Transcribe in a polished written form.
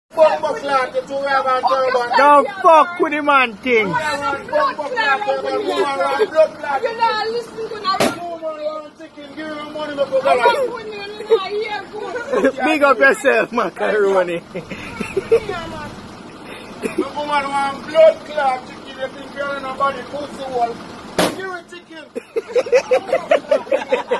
Don't fuck with the man thing. You're not listening to that. Big up yourself, macaroni. Blood clot chicken, you think you're in a body pussy wall. You're a chicken.